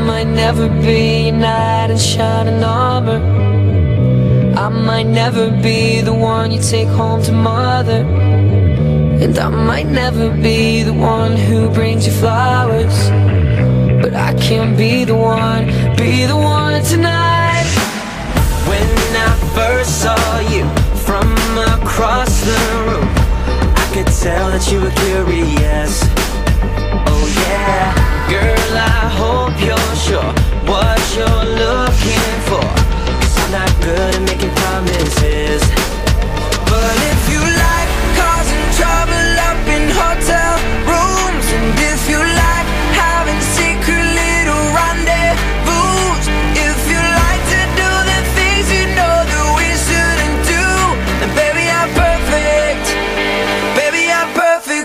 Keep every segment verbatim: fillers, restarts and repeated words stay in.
might never be a knight in shining armor. I might never be the one you take home to mother. And I might never be the one who brings you flowers, but I can be the one, be the one tonight. When I first saw you from across the room, I could tell that you were curious. Oh yeah, girl, I hope you're sure what you're looking for, 'cause I'm not good at making promises. But if you like causing trouble up in hotel rooms, and if you like having secret little rendezvous, if you like to do the things you know that we shouldn't do, then baby, I'm perfect. Baby, I'm perfect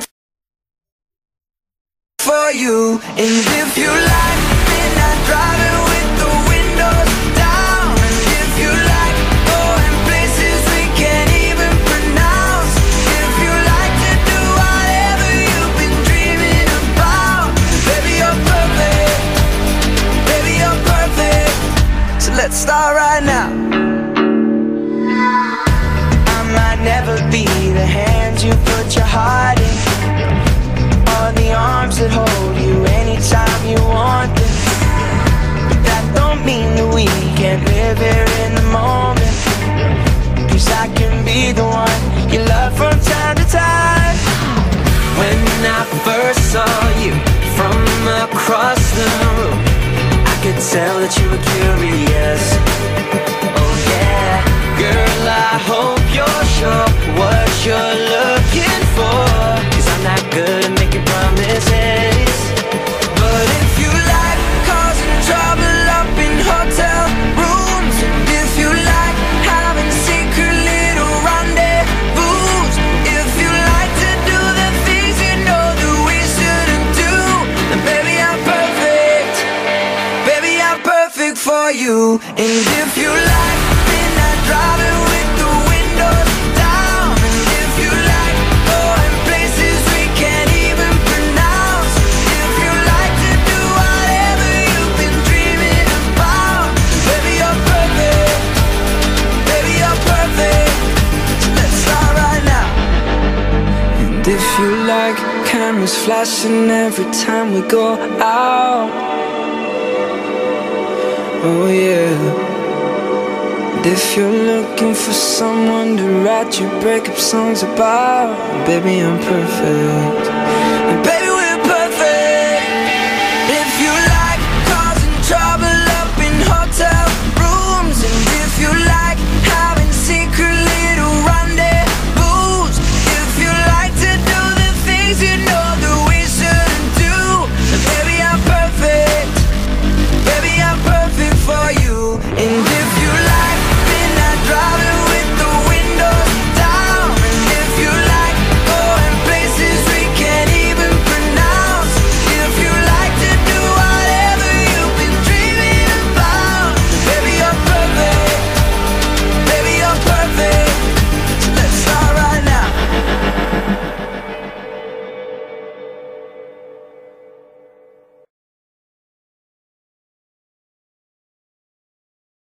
for you. And if you like midnight driving with the windows down, and if you like going places we can't even pronounce, if you like to do whatever you've been dreaming about, baby, you're perfect. Baby, you're perfect. So let's start right now. I might never be the hand you put your heart in, or the arms that hold you anytime you want them. But that don't mean that we can't live here in the moment, 'cause I can be the one you love from time to time. When I first saw you from across the room, I could tell that you were curious. Oh yeah, girl, I hope you're sure what you're looking for, 'cause I'm not good at making promises. But if you like causing trouble up in hotel rooms, and if you like having secret little rendezvous, if you like to do the things you know that we shouldn't do, then baby, I'm perfect. Baby, I'm perfect for you. And if you like midnight driving with the windows down, and if you like going places we can't even pronounce, if you like to do whatever you've been dreaming about, baby, you're perfect. Baby, you're perfect. So let's start right now. And if you like cameras flashing every time we go out, oh yeah. And if you're looking for someone to write your breakup songs about, baby, I'm perfect. And baby,